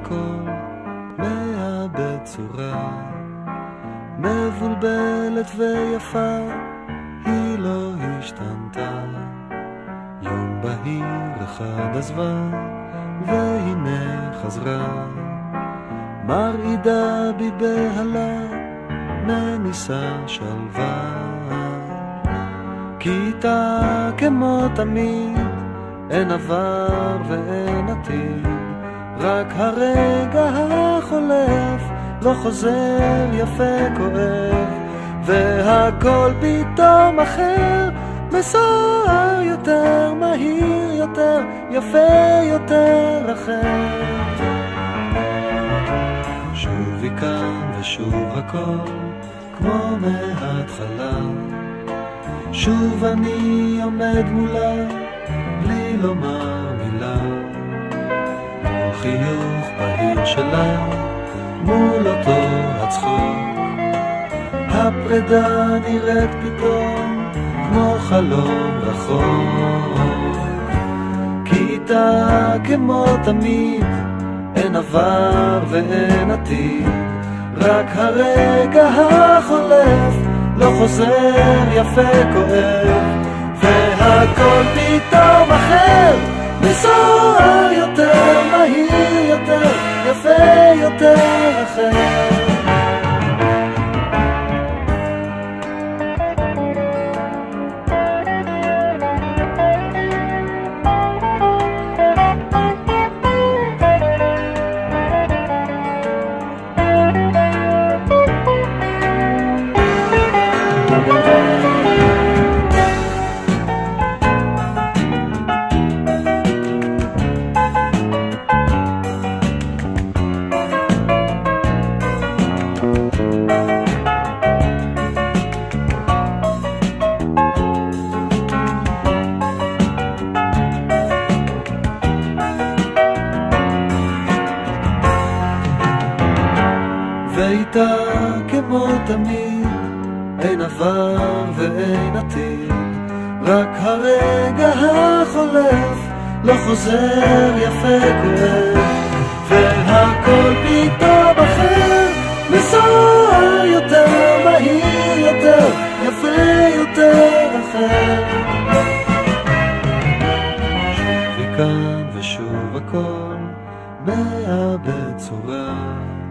הכל מאבד צורה, מבולבלת ויפה, היא לא השתנתה. יום בהיר אחד עזבה, והנה חזרה, מרעידה בי בהלה, מניסה שלווה. כיתה כמו תמיד, אין עבר ואין עתיד, רק הרגע החולף לא חוזר, יפה כואב, והכל פתאום אחר, מסוער יותר, מהיר יותר, יפה יותר, אחר. שוב היא כאן ושוב הכל כמו מההתחלה, שוב אני עומד מולה בלי לומר מילה, מול חיוך בהיר שלה, מול אותו הצחוק. הפרידה נראית פתאום כמו חלום רחוק. כיתה כמו תמיד, אין עבר ואין עתיד, רק הרגע החולף לא חוזר, יפה כואב, והכל פתאום אחר, מסוער יותר, מהיר יותר, יפה יותר, אחר. ואיתה כמו תמיד, אין עבר ואין עתיד, רק הרגע החולף לא חוזר, יפה כואב, והכל פתאום אחר, מסוער יותר, מהיר יותר, יפה יותר, אחר. שוב היא כאן ושוב הכל מאבד צורה,